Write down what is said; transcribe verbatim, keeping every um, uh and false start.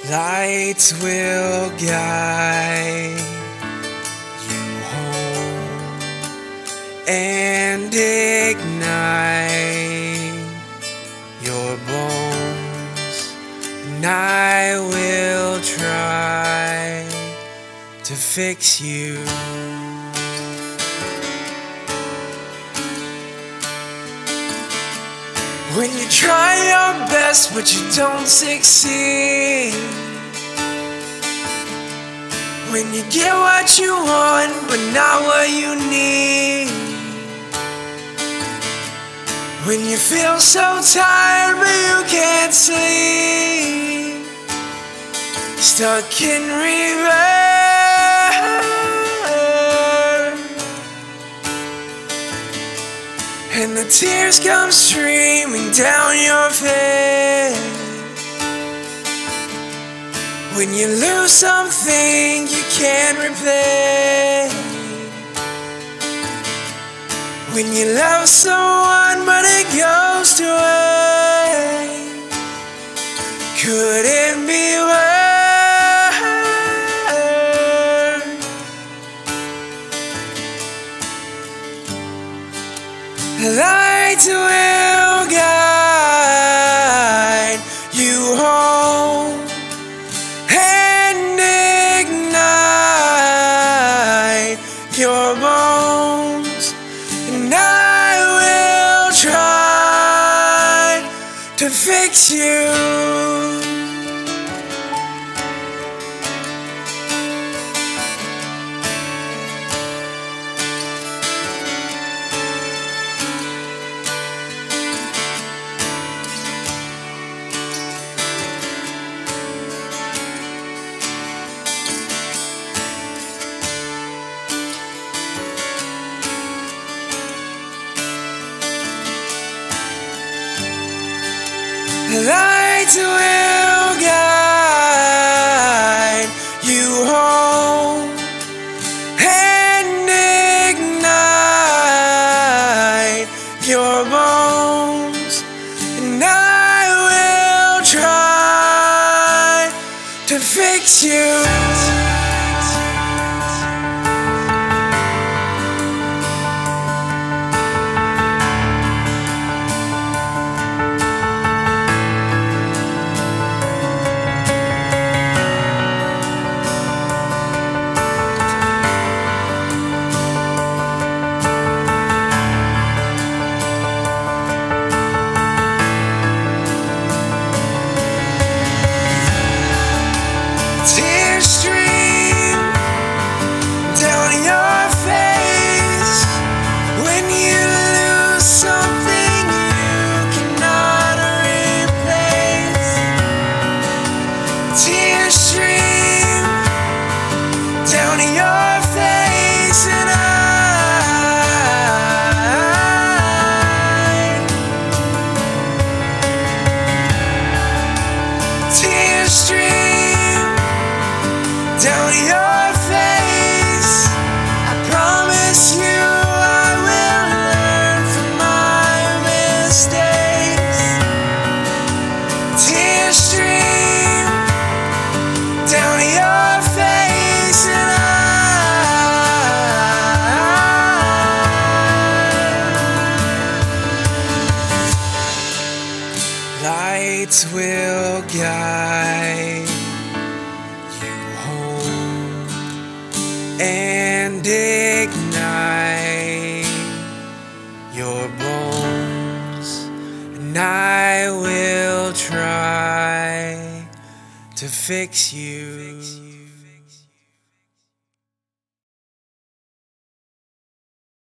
Lights will guide you home and ignite your bones, and I will try to fix you. When you try your best but you don't succeed, when you get what you want but not what you need, when you feel so tired but you can't sleep, stuck in reverse, and the tears come streaming down your face. When you lose something you can't replace, when you love someone but it goes to waste, could it be worse? Light will guide you home and ignite your bones, and I will try to fix you. Light will guide you home and ignite your bones, and I will try to fix you. Tears stream down your face when you lose something you cannot replace. Tears stream down your face, and I tears stream down your face. I promise you I will learn from my mistakes. Tears stream down your face, and I lights will guide and ignite your bones, and I will try to fix you.